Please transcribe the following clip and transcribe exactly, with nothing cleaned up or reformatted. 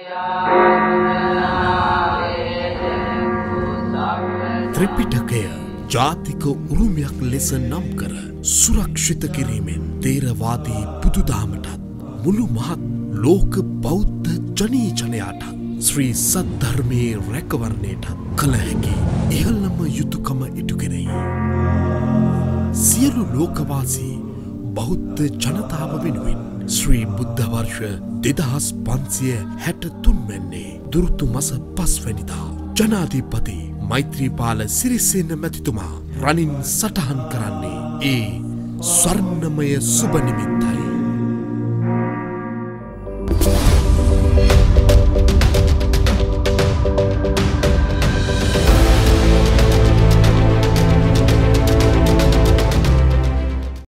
ත්‍රිපිටකය ජාතික උරුමයක් ලෙස නම් කර සුරක්ෂිත කිරීමෙන් තේරවාදී බුදුදහමටත් මුළු මහත් ලෝක බෞද්ධ ජනීජනයාටත් ශ්‍රී සද්ධර්මයේ රැකවරණයට කළ හැකි ඉහළම යුතුයකම ඉටු කෙරෙයි. සියලු ලෝකවාසී බෞද්ධ ජනතාව වෙනුවෙන් ශ්‍රී බුද්ධ වර්ෂ දෙදහස් පන්සිය හැට තුන් වෙන්නේ දුරුතු මස පස්වැනිදා ජනාධිපති මෛත්‍රීපාල සිරිසේන මැතිතුමා රනින් සටහන් කරන්නේ ඒ ස්වර්ණමය සුබ නිමිත්තයි.